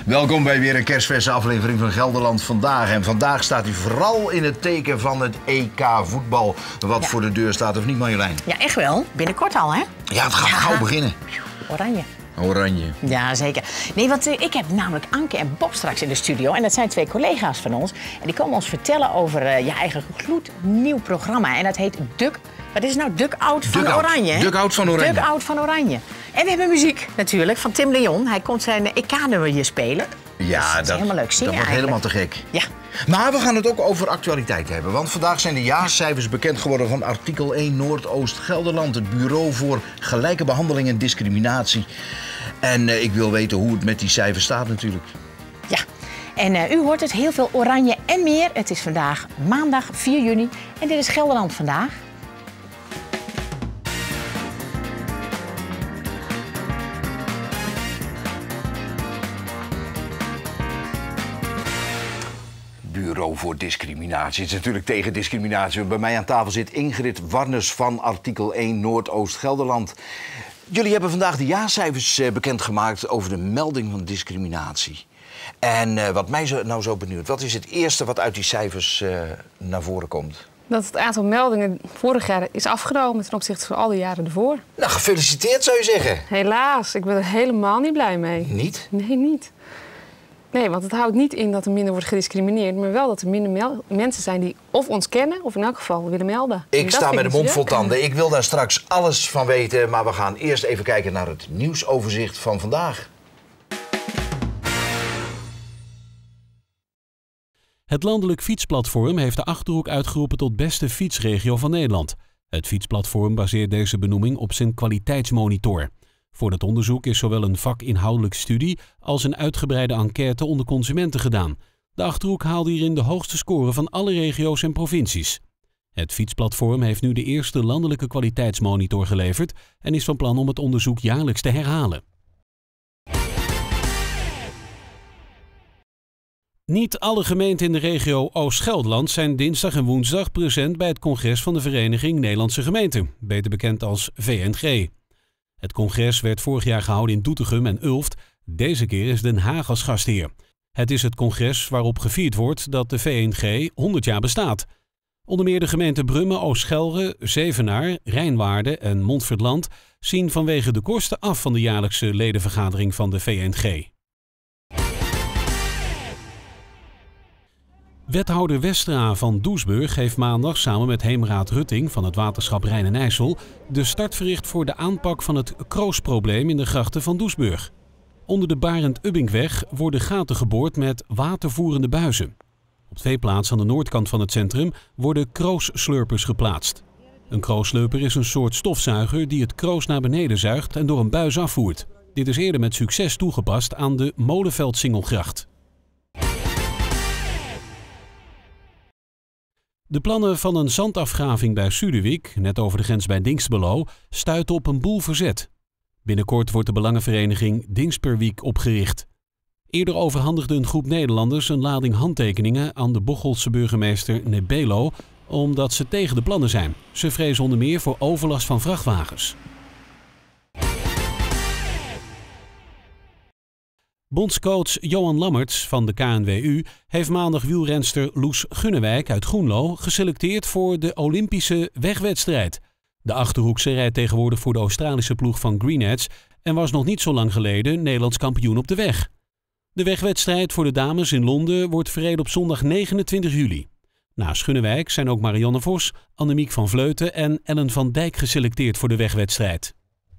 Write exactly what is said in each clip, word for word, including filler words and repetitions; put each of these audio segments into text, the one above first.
Welkom bij weer een kerstverse aflevering van Gelderland Vandaag. En vandaag staat u vooral in het teken van het E K voetbal. Wat ja. voor de deur staat, of niet, Marjolein? Ja, echt wel. Binnenkort al, hè? Ja, het gaat ja. gauw beginnen. Oranje. Oranje. Ja, zeker. Nee, want uh, ik heb namelijk Anke en Bob straks in de studio. En dat zijn twee collega's van ons. En die komen ons vertellen over uh, ja, eigen gloednieuw programma. En dat heet Duk... Wat is het nou? Duck-out van Duck Oranje. Duck-out van Oranje. Duck-out van Oranje. En we hebben muziek natuurlijk van Tim Leon. Hij komt zijn E K-nummer hier spelen. Ja, dat is helemaal leuk zingen. Dat wordt helemaal te gek. Ja. Maar we gaan het ook over actualiteit hebben. Want vandaag zijn de jaarcijfers bekend geworden van artikel één Noordoost-Gelderland. Het Bureau voor Gelijke Behandeling en Discriminatie. En uh, ik wil weten hoe het met die cijfers staat natuurlijk. Ja. En uh, u hoort het, heel veel oranje en meer. Het is vandaag maandag vier juni. En dit is Gelderland Vandaag. Bureau voor Discriminatie. Het is natuurlijk tegen discriminatie. Bij mij aan tafel zit Ingrid Warners van artikel één Noordoost-Gelderland. Jullie hebben vandaag de jaarcijfers uh, bekendgemaakt over de melding van discriminatie. En uh, wat mij zo, nou zo benieuwd, wat is het eerste wat uit die cijfers uh, naar voren komt? Dat het aantal meldingen vorig jaar is afgenomen ten opzichte van al die jaren ervoor. Nou, gefeliciteerd zou je zeggen. Helaas, ik ben er helemaal niet blij mee. Niet? Nee, niet. Nee, want het houdt niet in dat er minder wordt gediscrimineerd, maar wel dat er minder mensen zijn die of ons kennen of in elk geval willen melden. Ik sta met de mond vol tanden. Ik wil daar straks alles van weten, maar we gaan eerst even kijken naar het nieuwsoverzicht van vandaag. Het Landelijk Fietsplatform heeft de Achterhoek uitgeroepen tot beste fietsregio van Nederland. Het Fietsplatform baseert deze benoeming op zijn kwaliteitsmonitor. Voor dat onderzoek is zowel een vakinhoudelijke studie als een uitgebreide enquête onder consumenten gedaan. De Achterhoek haalde hierin de hoogste score van alle regio's en provincies. Het Fietsplatform heeft nu de eerste landelijke kwaliteitsmonitor geleverd en is van plan om het onderzoek jaarlijks te herhalen. Niet alle gemeenten in de regio Oost-Gelderland zijn dinsdag en woensdag present bij het congres van de Vereniging Nederlandse Gemeenten, beter bekend als V N G. Het congres werd vorig jaar gehouden in Doetinchem en Ulft. Deze keer is Den Haag als gastheer. Het is het congres waarop gevierd wordt dat de V N G honderd jaar bestaat. Onder meer de gemeenten Brummen, Oost-Gelre, Zevenaar, Rijnwaarden en Montferland zien vanwege de kosten af van de jaarlijkse ledenvergadering van de V N G. Wethouder Westra van Doesburg heeft maandag samen met Heemraad Rutting van het waterschap Rijn en IJssel de start verricht voor de aanpak van het kroosprobleem in de grachten van Doesburg. Onder de Barend-Ubbinkweg worden gaten geboord met watervoerende buizen. Op twee plaatsen aan de noordkant van het centrum worden kroosslurpers geplaatst. Een kroosslurper is een soort stofzuiger die het kroos naar beneden zuigt en door een buis afvoert. Dit is eerder met succes toegepast aan de Molenveld-Singelgracht. De plannen van een zandafgraving bij Suderwick, net over de grens bij Dinxperlo, stuiten op een boel verzet. Binnenkort wordt de belangenvereniging Dinxperwiek opgericht. Eerder overhandigde een groep Nederlanders een lading handtekeningen aan de Bocholte burgemeester Nebelo, omdat ze tegen de plannen zijn. Ze vrezen onder meer voor overlast van vrachtwagens. Bondscoach Johan Lammerts van de K N W U heeft maandag wielrenster Loes Gunnewijk uit Groenlo geselecteerd voor de Olympische wegwedstrijd. De Achterhoekse rijdt tegenwoordig voor de Australische ploeg van Green Edge en was nog niet zo lang geleden Nederlands kampioen op de weg. De wegwedstrijd voor de dames in Londen wordt verreden op zondag negenentwintig juli. Naast Gunnewijk zijn ook Marianne Vos, Annemiek van Vleuten en Ellen van Dijk geselecteerd voor de wegwedstrijd.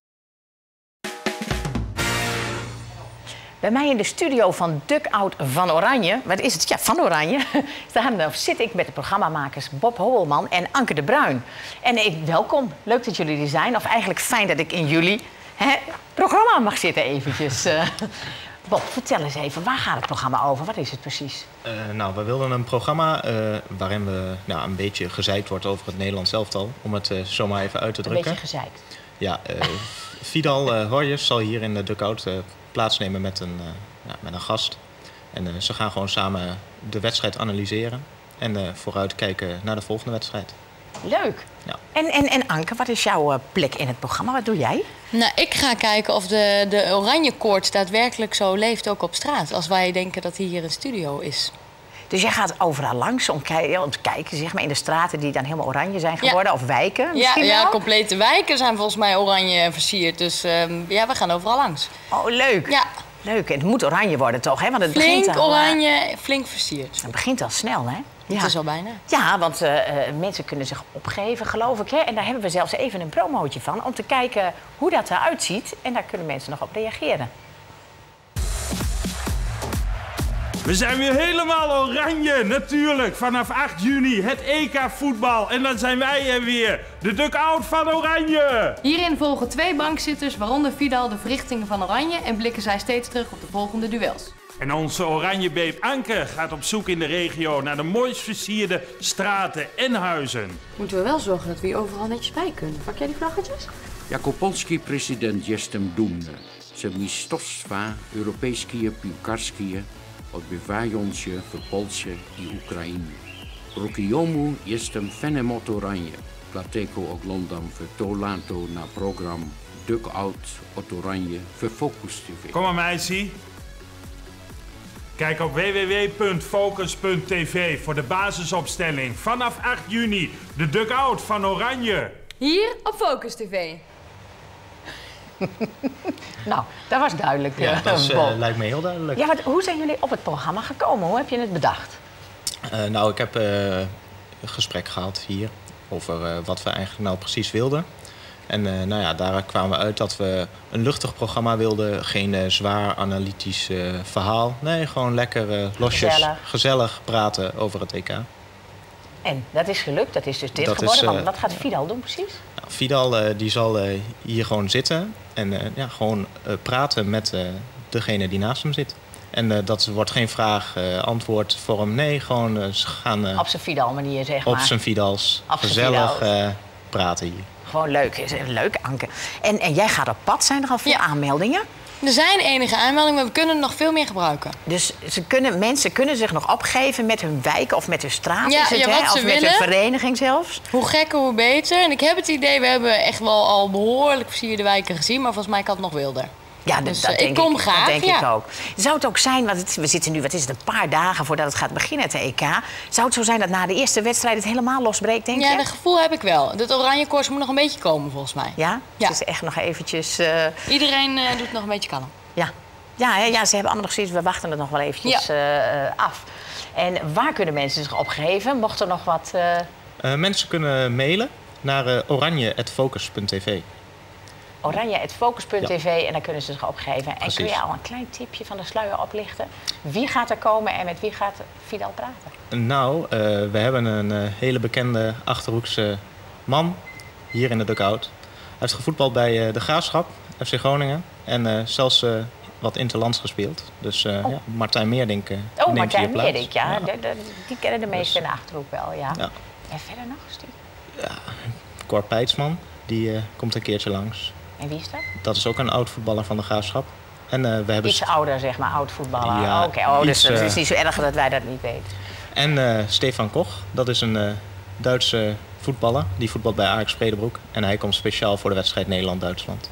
Bij mij in de studio van Duck-out van Oranje, wat is het? Ja, van Oranje. Daar zit ik met de programmamakers Bob Hobbelman en Anke de Bruin. En eh, welkom, leuk dat jullie er zijn. Of eigenlijk fijn dat ik in jullie hè, programma mag zitten eventjes. Uh, Bob, vertel eens even, waar gaat het programma over? Wat is het precies? Uh, nou, we wilden een programma uh, waarin we nou, een beetje gezeikt wordt over het Nederlands elftal. Om het uh, zomaar even uit te drukken. Een beetje gezeikt. Ja, uh, Vidal uh, Horjes zal hier in de Duck-out uh, plaatsnemen met een, uh, ja, met een gast. En uh, ze gaan gewoon samen de wedstrijd analyseren en uh, vooruitkijken naar de volgende wedstrijd. Leuk. Ja. En, en, en Anke, wat is jouw uh, plek in het programma? Wat doe jij? Nou, ik ga kijken of de, de oranje koorts daadwerkelijk zo leeft, ook op straat. Als wij denken dat hier een studio is. Dus jij gaat overal langs om, kei- om te kijken, zeg maar, in de straten die dan helemaal oranje zijn geworden? Ja. Of wijken Ja, misschien ja, wel? complete wijken zijn volgens mij oranje versierd. Dus um, ja, we gaan overal langs. Oh, leuk. Ja. Leuk. En het moet oranje worden toch? Hè? Want het Flink begint al, oranje, flink versierd. Het begint al snel, hè? Ja. Het is al bijna. Ja, want uh, uh, mensen kunnen zich opgeven, geloof ik. Hè? En daar hebben we zelfs even een promootje van. Om te kijken hoe dat eruit ziet. En daar kunnen mensen nog op reageren. We zijn weer helemaal oranje, natuurlijk. Vanaf acht juni het E K voetbal. En dan zijn wij er weer. De dugout van Oranje. Hierin volgen twee bankzitters, waaronder Vidal, de verrichtingen van Oranje. En blikken zij steeds terug op de volgende duels. En onze Oranjebeep Anke gaat op zoek in de regio naar de mooist versierde straten en huizen. Moeten we wel zorgen dat we hier overal netjes bij kunnen. Pak jij die vlaggetjes? Jakopolski president jestem dumny. Zemistostwa Europejskie Piłkarskie odbywają się w Polsce i Ukrainie. Rokiomu jestem fanem Oranje. Dlatego oglądam w to lato na program Dugout od Oranje voor Focus T V. Kom maar meisje. Kijk op w w w punt focus punt t v voor de basisopstelling. Vanaf acht juni de dugout van Oranje. Hier op Focus T V. Nou, dat was duidelijk. Ja, uh, dat is, uh, Bob. lijkt me heel duidelijk. Ja, wat, hoe zijn jullie op het programma gekomen? Hoe heb je het bedacht? Uh, nou, ik heb uh, een gesprek gehad hier over uh, wat we eigenlijk nou precies wilden. En uh, nou ja, daar kwamen we uit dat we een luchtig programma wilden. Geen uh, zwaar analytisch uh, verhaal. Nee, gewoon lekker uh, losjes, Gezellig. gezellig praten over het E K. En dat is gelukt, dat is dus dit Dat geworden. is, uh, Want wat gaat Vidal doen precies? Nou, Vidal uh, die zal uh, hier gewoon zitten en uh, ja, gewoon uh, praten met uh, degene die naast hem zit. En uh, dat wordt geen vraag-antwoord uh, vorm. Nee, gewoon uh, ze gaan uh, Op zijn Vidal manier, zeg maar. op zijn Vidals Op zijn gezellig Vidal. uh, praten hier. Gewoon leuk, is leuk Anke. En, en jij gaat op pad, zijn er al veel Ja. aanmeldingen? Er zijn enige aanmeldingen, maar we kunnen er nog veel meer gebruiken. Dus ze kunnen, mensen kunnen zich nog opgeven met hun wijk of met hun straat, Ja, is het, ja, hè? wat ze Of met hun willen. vereniging zelfs. Hoe gekker, hoe beter. En ik heb het idee, we hebben echt wel al behoorlijk versierde wijken gezien, maar volgens mij kan het nog wilder. Ja, dat, Dus, dat uh, denk ik kom ik, graag, Dat denk ja. ik ook. Zou het ook zijn, want het, we zitten nu, wat is het, een paar dagen voordat het gaat beginnen, het E K. Zou het zo zijn dat na de eerste wedstrijd het helemaal losbreekt, denk Ja, je? dat gevoel heb ik wel. Dat oranje koorts moet nog een beetje komen, volgens mij. Ja? Ja. Het is echt nog eventjes... uh, Iedereen uh, doet nog een beetje kalm. ja. Ja, hè, ja, ze hebben allemaal nog zoiets, we wachten het nog wel eventjes uh, uh, af. En waar kunnen mensen zich opgeven? Mocht er nog wat... Uh... Uh, mensen kunnen mailen naar uh, oranje punt focus punt t v. oranje punt focus punt t v Ja. en dan kunnen ze zich opgeven. En Precies. kun je al een klein tipje van de sluier oplichten? Wie gaat er komen en met wie gaat Vidal praten? Nou, uh, we hebben een uh, hele bekende Achterhoekse man hier in de dugout. Hij heeft gevoetbald bij uh, de Graafschap, F C Groningen. En uh, zelfs uh, wat interlands gespeeld. Dus uh, Oh. ja, Martijn Meerdink uh, Oh, neemt Martijn hier plaats. Meerdink, ja. Ja. De, de, die kennen de meesten Dus- in de Achterhoek wel, ja. Ja. En verder nog een stuk. Cor Peidsman, die uh, komt een keertje langs. En wie is dat? Dat is ook een oud voetballer van de Graafschap. En uh, we hebben... Iets ouder, zeg maar, oud voetballer. Ja, Oké, oh, dus iets, het is uh, niet zo erg dat wij dat niet weten. En uh, Stefan Koch, dat is een uh, Duitse voetballer. Die voetbalt bij Ajax Predebroek. En hij komt speciaal voor de wedstrijd Nederland-Duitsland.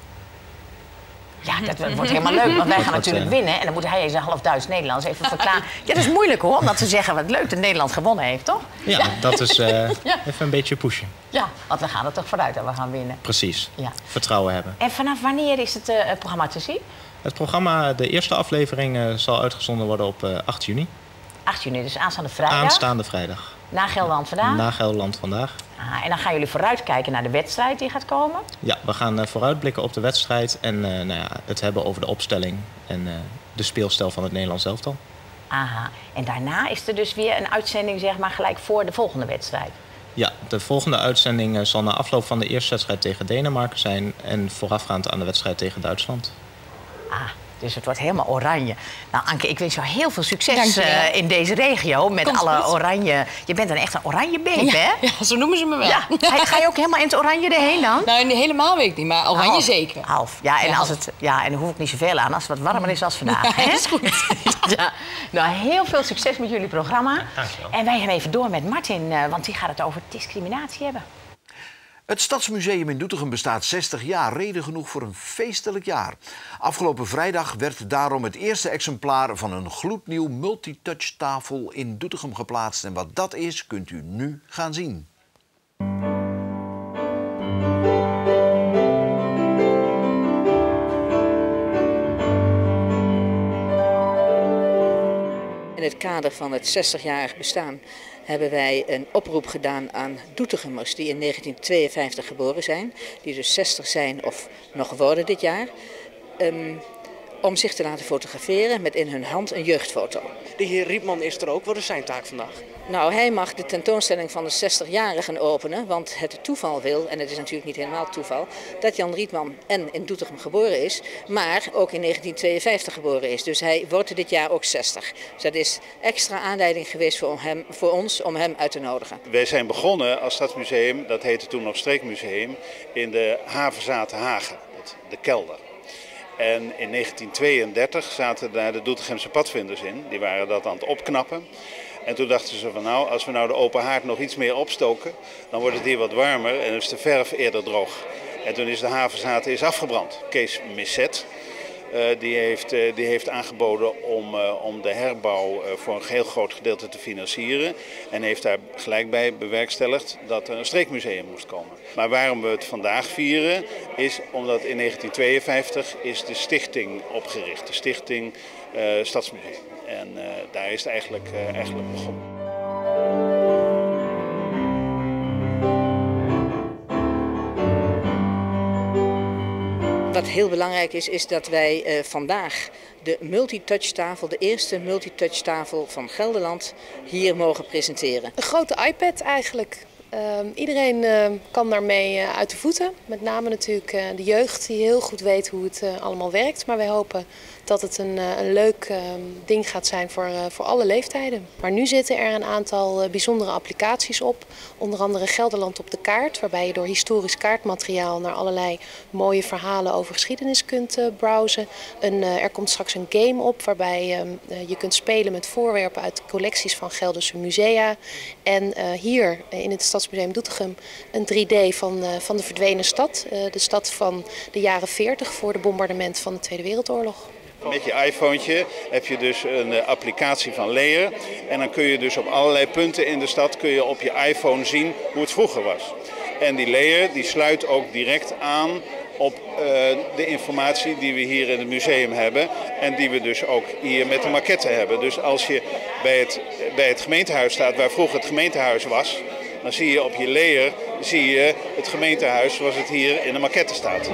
Ja, dat wordt wordt helemaal leuk, want wij gaan wordt, natuurlijk uh, winnen. En dan moet hij eens een half Duits-Nederlands even verklaren. Ja, dat is moeilijk hoor, om dat te zeggen wat leuk dat Nederland gewonnen heeft, toch? Ja, dat is uh, Ja. even een beetje pushen. Ja, want we gaan er toch vooruit dat we gaan winnen. Precies. Ja. Vertrouwen hebben. En vanaf wanneer is het, uh, het programma te zien? Het programma, de eerste aflevering, uh, zal uitgezonden worden op uh, acht juni. acht juni, dus aanstaande vrijdag. Aanstaande vrijdag. Na Gelderland vandaag. Na Gelderland vandaag. Ah, en dan gaan jullie vooruitkijken naar de wedstrijd die gaat komen. Ja, we gaan uh, vooruitblikken op de wedstrijd. En uh, nou ja, het hebben over de opstelling en uh, de speelstijl van het Nederlands elftal. Aha. En daarna is er dus weer een uitzending, zeg maar, gelijk voor de volgende wedstrijd. Ja, de volgende uitzending uh, zal na afloop van de eerste wedstrijd tegen Denemarken zijn. En voorafgaand aan de wedstrijd tegen Duitsland. Ah, Dus het wordt helemaal oranje. Nou, Anke, ik wens jou heel veel succes Dankjewel. uh, in deze regio met Komt alle goed. oranje. Je bent een echt een oranje baby, Ja, hè? ja, zo noemen ze me wel. Ja. Ga, ga je ook helemaal in het oranje erheen dan? Nou, nee, helemaal weet ik niet, maar oranje Half. zeker. Half. Ja, en, Ja, als half. het, ja, en dan hoef ik niet zoveel aan als het wat warmer is als vandaag. Ja, hè? dat is goed. Ja. Nou, heel veel succes met jullie programma. Dankjewel. En wij gaan even door met Martin, uh, want die gaat het over discriminatie hebben. Het Stadsmuseum in Doetinchem bestaat zestig jaar, reden genoeg voor een feestelijk jaar. Afgelopen vrijdag werd daarom het eerste exemplaar van een gloednieuw multitouch-tafel in Doetinchem geplaatst. En wat dat is, kunt u nu gaan zien. In het kader van het zestigjarig bestaan hebben wij een oproep gedaan aan Doetichemmers die in negentien tweeënvijftig geboren zijn, die dus zestig zijn of nog worden dit jaar, um, om zich te laten fotograferen met in hun hand een jeugdfoto. De heer Riepman is er ook. Wat is zijn taak vandaag? Nou, hij mag de tentoonstelling van de zestigjarigen openen, want het toeval wil, en het is natuurlijk niet helemaal toeval, dat Jan Rietman en in Doetinchem geboren is, maar ook in negentien tweeënvijftig geboren is. Dus hij wordt dit jaar ook zestig. Dus dat is extra aanleiding geweest voor, hem, voor ons om hem uit te nodigen. Wij zijn begonnen als Stadsmuseum, dat heette toen nog Streekmuseum, in de havenzaat Hagen, de kelder. En in negentien tweeëndertig zaten daar de Doetichemse padvinders in, die waren dat aan het opknappen. En toen dachten ze van nou, als we nou de open haard nog iets meer opstoken, dan wordt het hier wat warmer en is de verf eerder droog. En toen is de havenzaat is afgebrand. Kees Misset, uh, die, heeft, uh, die heeft aangeboden om, uh, om de herbouw uh, voor een heel groot gedeelte te financieren. En heeft daar gelijk bij bewerkstelligd dat er een streekmuseum moest komen. Maar waarom we het vandaag vieren, is omdat in negentien tweeënvijftig is de stichting opgericht. De stichting uh, Stadsmuseum. En uh, daar is het eigenlijk, uh, eigenlijk begonnen. Wat heel belangrijk is, is dat wij uh, vandaag de multitouch-tafel, de eerste multitouch-tafel van Gelderland, hier mogen presenteren. Een grote iPad eigenlijk. Uh, iedereen uh, kan daarmee uh, uit de voeten. Met name natuurlijk uh, de jeugd die heel goed weet hoe het uh, allemaal werkt. Maar wij hopen dat het een, uh, een leuk uh, ding gaat zijn voor, uh, voor alle leeftijden. Maar nu zitten er een aantal uh, bijzondere applicaties op. Onder andere Gelderland op de kaart, waarbij je door historisch kaartmateriaal naar allerlei mooie verhalen over geschiedenis kunt uh, browsen. Een, uh, er komt straks een game op waarbij uh, je kunt spelen met voorwerpen uit de collecties van Gelderse musea. En uh, hier uh, in het Stadsmuseum Doetinchem een drie D van, uh, van de verdwenen stad. Uh, de stad van de jaren veertig voor de bombardement van de Tweede Wereldoorlog. Met je iPhone heb je dus een applicatie van Layer en dan kun je dus op allerlei punten in de stad kun je op je iPhone zien hoe het vroeger was. En die Layer die sluit ook direct aan op uh, de informatie die we hier in het museum hebben en die we dus ook hier met de maquette hebben. Dus als je bij het, bij het gemeentehuis staat waar vroeger het gemeentehuis was, dan zie je op je Layer zie je het gemeentehuis zoals het hier in de maquette staat.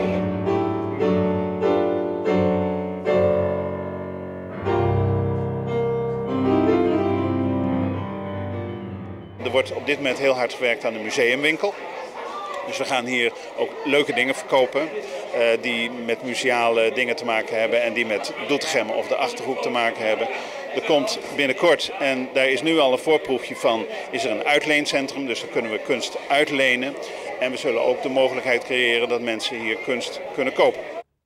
Er wordt op dit moment heel hard gewerkt aan de museumwinkel. Dus we gaan hier ook leuke dingen verkopen uh, die met museale dingen te maken hebben en die met Doetinchem of de Achterhoek te maken hebben. Er komt binnenkort, en daar is nu al een voorproefje van, is er een uitleencentrum, dus dan kunnen we kunst uitlenen. En we zullen ook de mogelijkheid creëren dat mensen hier kunst kunnen kopen.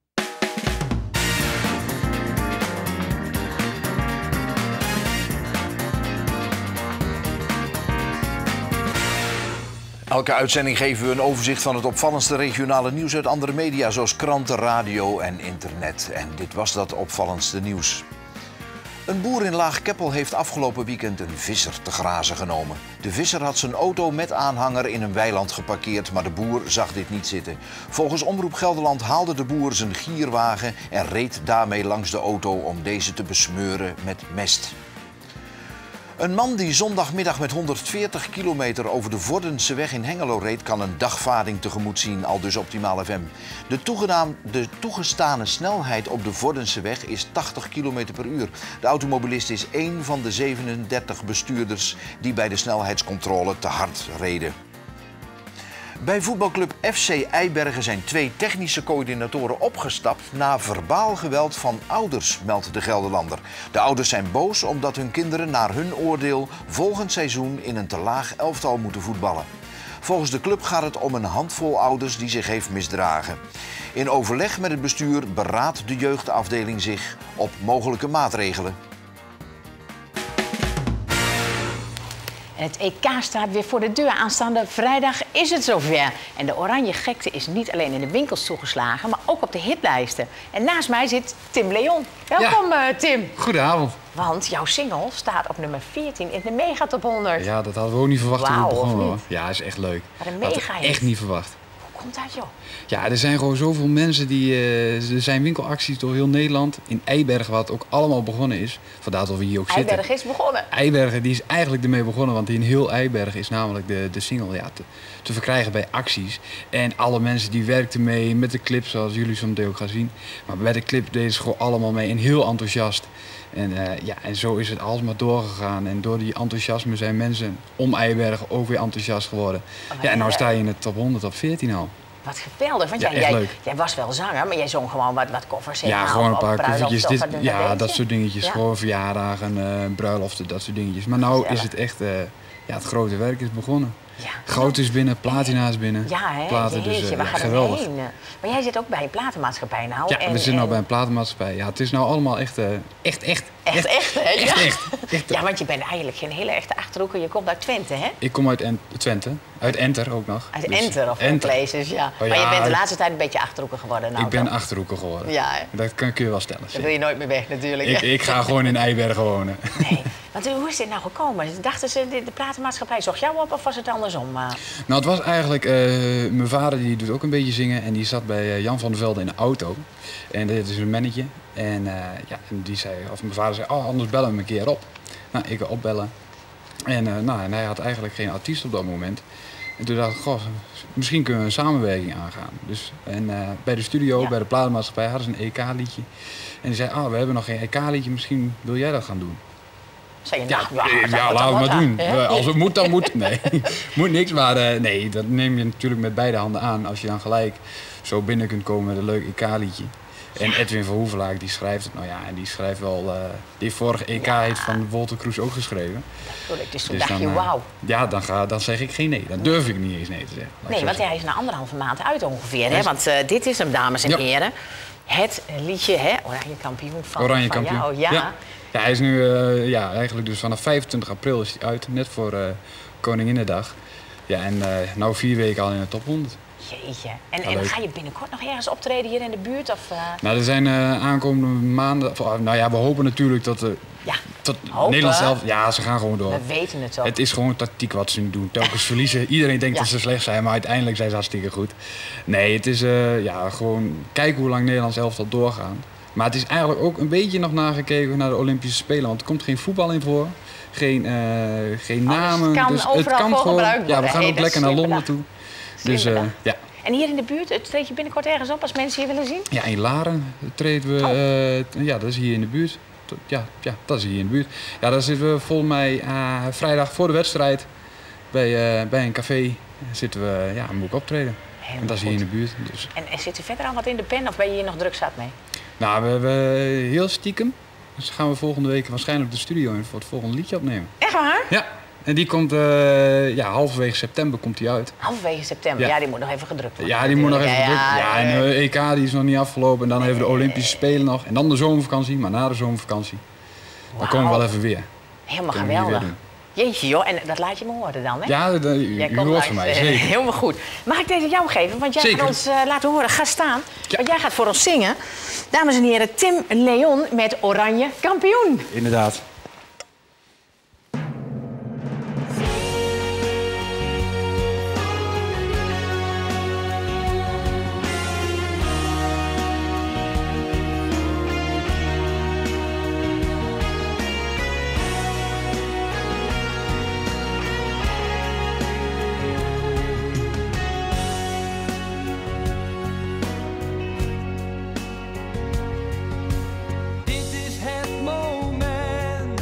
Elke uitzending geven we een overzicht van het opvallendste regionale nieuws uit andere media, zoals kranten, radio en internet. En dit was dat opvallendste nieuws. Een boer in Laag-Keppel heeft afgelopen weekend een visser te grazen genomen. De visser had zijn auto met aanhanger in een weiland geparkeerd, maar de boer zag dit niet zitten. Volgens Omroep Gelderland haalde de boer zijn gierwagen en reed daarmee langs de auto om deze te besmeuren met mest. Een man die zondagmiddag met honderdveertig kilometer over de Vordenseweg in Hengelo reed, kan een dagvaarding tegemoet zien, aldus Optimaal F M. De, toegedaan, de toegestane snelheid op de Vordenseweg is tachtig kilometer per uur. De automobilist is één van de zevenendertig bestuurders die bij de snelheidscontrole te hard reden. Bij voetbalclub F C Eibergen zijn twee technische coördinatoren opgestapt na verbaal geweld van ouders, meldt de Gelderlander. De ouders zijn boos omdat hun kinderen naar hun oordeel volgend seizoen in een te laag elftal moeten voetballen. Volgens de club gaat het om een handvol ouders die zich heeft misdragen. In overleg met het bestuur beraadt de jeugdafdeling zich op mogelijke maatregelen. En het E K staat weer voor de deur. Aanstaande vrijdag is het zover. En de oranje gekte is niet alleen in de winkels toegeslagen, maar ook op de hitlijsten. En naast mij zit Tim Leon. Welkom, ja. uh, Tim. Goedenavond. Want jouw single staat op nummer veertien in de Megatop honderd. Ja, dat hadden we ook niet verwacht toen we begonnen. Hoor. Ja, is echt leuk. Wat een mega hit. Echt niet verwacht. Hoe komt dat, joh? Ja, er zijn gewoon zoveel mensen die... Uh, er zijn winkelacties door heel Nederland. In Eibergen, wat ook allemaal begonnen is. Vandaar dat we hier ook zitten. Eibergen is begonnen. Eibergen, die is eigenlijk ermee begonnen. Want in heel Eibergen is namelijk de, de single ja, te, te verkrijgen bij acties. En alle mensen die werkten mee met de clip, zoals jullie zo meteen ook gaan zien. Maar bij de clip deden ze gewoon allemaal mee en heel enthousiast. En, uh, ja, en zo is het alsmaar doorgegaan. En door die enthousiasme zijn mensen om Eibergen ook weer enthousiast geworden. Ja, en nou sta je in de top honderd, top veertien al. Wat geweldig, want ja, jij, jij, jij was wel zanger, maar jij zong gewoon wat, wat koffers. Ja, gewoon een paar koffertjes. Dit, ja, dat, dat soort dingetjes. Ja. Gewoon verjaardagen, uh, bruiloften, dat soort dingetjes. Maar nou is het echt, uh, ja, het grote werk is begonnen. Ja. Goud is binnen, platina is binnen. Ja, hè? Platen, dus, uh, waar ja, gaat geweldig. het heen? Maar jij zit ook bij een platenmaatschappij nou. Ja, en, we zitten en... nou bij een platenmaatschappij. Ja, het is nou allemaal echt, uh, echt, echt. Echt, echt, hè? Echt, ja. echt, echt. Ja, want je bent eigenlijk geen hele echte Achterhoeker. Je komt uit Twente, hè? Ik kom uit en Twente. Uit Enter ook nog. Uit dus Enter of Enter. Places, ja. Oh, ja. Maar je bent de laatste tijd een beetje Achterhoeker geworden. Nou, ik ben toch? Achterhoeker geworden. Ja, hè? Dat kan, kun je wel stellen. Dan wil je nooit meer weg natuurlijk. Ik, ik ga gewoon in Eibergen wonen. Nee. Want hoe is dit nou gekomen? Dachten ze, de, de platenmaatschappij zocht jou op of was het andersom? Uh... Nou, het was eigenlijk... Uh, mijn vader die doet ook een beetje zingen. En die zat bij uh, Jan van der Velde in de auto. En dit is een mannetje. En, uh, ja, en die zei, of mijn vader zei, oh, anders bellen we hem een keer op. Nou, ik ga opbellen. En, uh, nou, en hij had eigenlijk geen artiest op dat moment. En toen dacht ik, goh, misschien kunnen we een samenwerking aangaan. Dus, en uh, bij de studio, ja. bij de platenmaatschappij hadden ze een E K-liedje. En die zei, ah, oh, we hebben nog geen E K-liedje, misschien wil jij dat gaan doen. Zei je, ja, nou, ja, ja, ja laten we maar doen. Hè? Als het moet, dan moet. Nee, moet niks. Maar uh, nee, dat neem je natuurlijk met beide handen aan. Als je dan gelijk zo binnen kunt komen met een leuk E K-liedje. En Edwin van Hoevelaak, die schrijft het. Nou ja, en die schrijft wel... Uh, die vorige E K ja. heeft van Wolter Kroes ook geschreven. Natuurlijk, dus toen dus dacht dan, je, wauw. Ja, dan, ga, dan zeg ik geen nee. Dan durf ik niet eens nee te zeggen. Nee, want hij is na anderhalve maand uit ongeveer. Hè? Want uh, dit is hem, dames en ja. heren. Het liedje, hè? Oranje kampioen van, Oranje van kampioen. jou. Ja. Ja. Ja, hij is nu, uh, ja, eigenlijk dus vanaf vijfentwintig april is hij uit. Net voor uh, Koninginnedag. Ja, en uh, nou vier weken al in de top honderd. Jeetje. En, ja, en ga je binnenkort nog ergens optreden hier in de buurt? Of, uh... Nou, er zijn uh, aankomende maanden... Of, nou ja, we hopen natuurlijk dat... Uh, ja, tot Nederland zelf... Ja, ze gaan gewoon door. We weten het ook. Het is gewoon tactiek wat ze nu doen. Telkens verliezen. Iedereen denkt ja. dat ze slecht zijn, maar uiteindelijk zijn ze hartstikke goed. Nee, het is uh, ja, gewoon kijken hoe lang Nederland zelf zal doorgaan. Maar het is eigenlijk ook een beetje nog nagekeken naar de Olympische Spelen. Want er komt geen voetbal in voor. Geen, uh, geen namen. Het kan dus overal het kan gewoon. Ja, we gaan hey, ook lekker naar Londen toe. Dus, uh, ja. En hier in de buurt, treed je binnenkort ergens op als mensen hier willen zien? Ja, in Laren treden we. Oh. Uh, ja, dat is hier in de buurt. Ja, ja, dat is hier in de buurt. Ja, daar zitten we volgens mij uh, vrijdag voor de wedstrijd bij, uh, bij een café. Zitten we, ja, moet ik optreden. Helemaal en dat is hier goed. In de buurt. Dus. En, en zit er verder al wat in de pen of ben je hier nog druk zat mee? Nou, we hebben heel stiekem. Dus gaan we volgende week waarschijnlijk de studio in voor het volgende liedje opnemen. Echt waar? Ja. En die komt, uh, ja, halverwege september komt die uit. Halverwege september? Ja, ja die moet nog even gedrukt worden. Ja, die moet nog even gedrukt worden. Ja, en de E K die is nog niet afgelopen. En dan nee, even de Olympische Spelen nog. En dan de zomervakantie, maar na de zomervakantie. Wow. Dan komen we wel even weer. Helemaal geweldig. Jeetje joh, en dat laat je me horen dan, hè? Ja, dat, u, u hoort langs, van mij, zeker. Helemaal goed. Mag ik deze jou geven? Want jij zeker. Gaat ons uh, laten horen. Ga staan. Ja. Want jij gaat voor ons zingen. Dames en heren, Tim Leon met Oranje Kampioen. Inderdaad. Dit is het moment.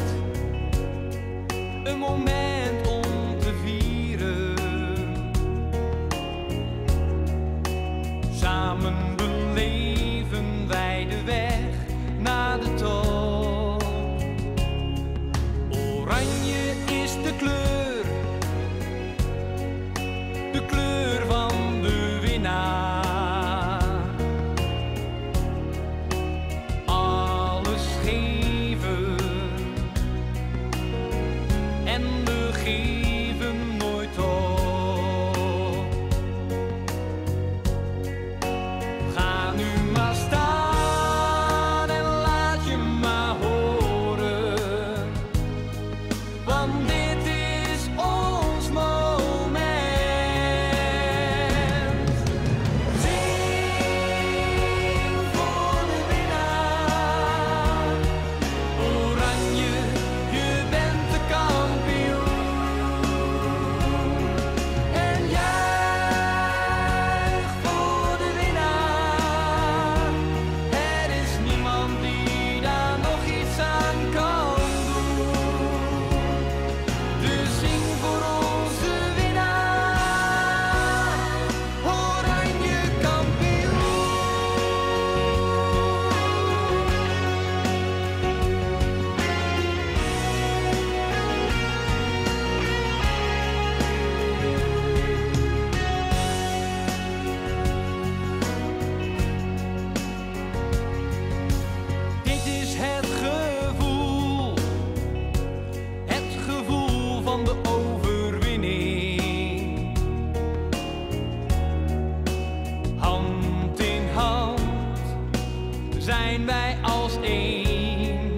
als één.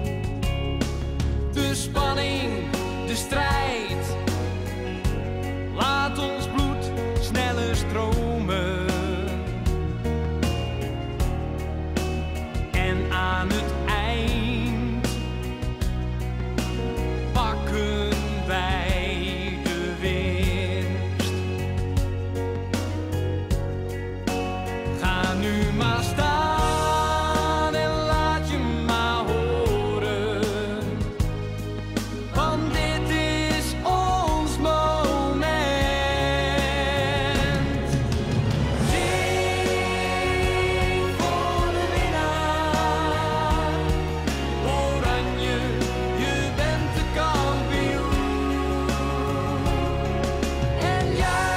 De spanning, de strijd, laat ons bloed sneller stromen. En aan het eind pakken wij de winst. Ga nu maar staan en laat je maar horen, want dit is ons moment. Zing voor de winnaar, Oranje, je bent de kampioen. En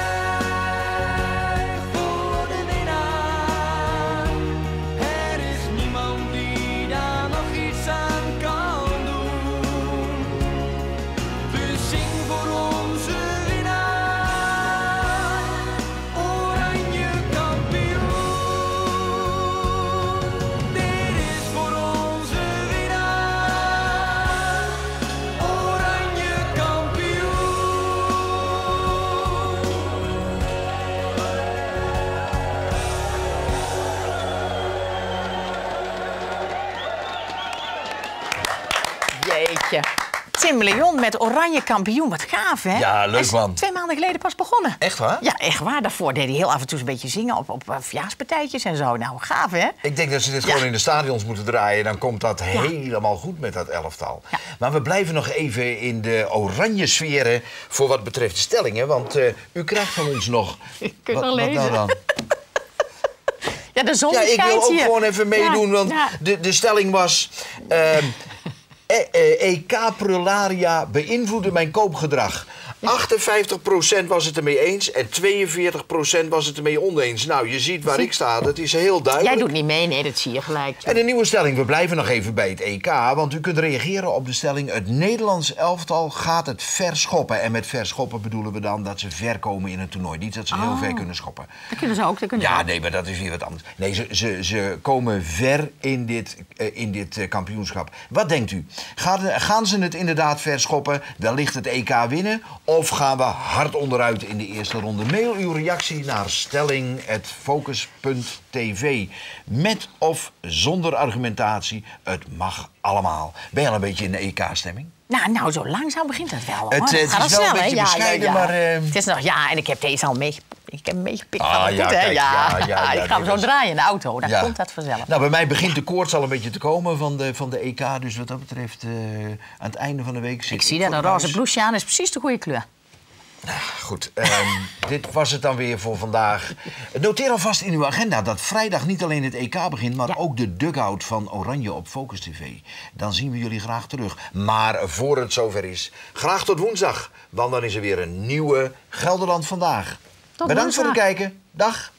juich voor de winnaar, er is niemand die daar nog iets aan kan doen. Dus zing voor onze winnaar, Oranje kampioen. Dit is voor onze winnaar, Oranje Jeetje. Tim Leon met Oranje kampioen. Wat gaaf, hè? Ja, leuk, Hij is man. twee maanden geleden pas begonnen. Echt waar? Ja, echt waar. Daarvoor deed hij heel af en toe een beetje zingen op, op uh, verjaarspartijtjes en zo. Nou, gaaf, hè? Ik denk dat ze dit Ja. gewoon in de stadions moeten draaien. Dan komt dat helemaal goed met dat elftal. Maar we blijven nog even in de oranje sferen voor wat betreft de stellingen. Want uh, u krijgt van ons nog... Ik kan wat, wel wat lezen. nou dan? Ja, de zon Ja, ik schijnt wil ook hier. gewoon even meedoen, Ja, want ja. De, de stelling was... ehm, E- eh, E K Prularia beïnvloedde mijn koopgedrag. achtenvijftig procent was het ermee eens en tweeënveertig procent was het ermee oneens. Nou, je ziet waar ik sta, dat is heel duidelijk. Jij doet niet mee, nee, dat zie je gelijk. En een nieuwe stelling, we blijven nog even bij het E K, want u kunt reageren op de stelling... het Nederlands elftal gaat het verschoppen. En met verschoppen bedoelen we dan dat ze ver komen in het toernooi. Niet dat ze heel Oh. ver kunnen schoppen. Dat kunnen ze ook, dat kunnen ze Ja, ook. nee, maar dat is weer wat anders. Nee, ze, ze, ze komen ver in dit, uh, in dit uh, kampioenschap. Wat denkt u? Gaan, gaan ze het inderdaad verschoppen, wellicht het E K winnen... of gaan we hard onderuit in de eerste ronde? Mail uw reactie naar stelling at focus punt t v. Met of zonder argumentatie, het mag allemaal. Ben je al een beetje in de E K-stemming? Nou, nou, zo langzaam begint het wel, hoor. Het, eh, het Gaat is wel snel, een hè? beetje Ja, bescheiden, ja, ja. maar, eh, Het is nog, ja, en ik heb deze al mee, ik heb hem meegepikt. Ah, van het ja, goed, hè? kijk, ja, ja, ja, ja, ik ga hem dit zo was- draaien in de auto, dan Ja. komt dat vanzelf. Nou, bij mij begint de koorts al een beetje te komen van de, van de E K. Dus wat dat betreft, uh, aan het einde van de week zit Ik zie voor dat, een het roze huis. blouseje aan is precies de goede kleur. Goed, um, dit was het dan weer voor vandaag. Noteer alvast in uw agenda dat vrijdag niet alleen het E K begint... maar ook de dugout van Oranje op Focus T V. Dan zien we jullie graag terug. Maar voor het zover is, graag tot woensdag. Want dan is er weer een nieuwe Gelderland Vandaag. Tot Bedankt voor het woensdag. kijken. Dag.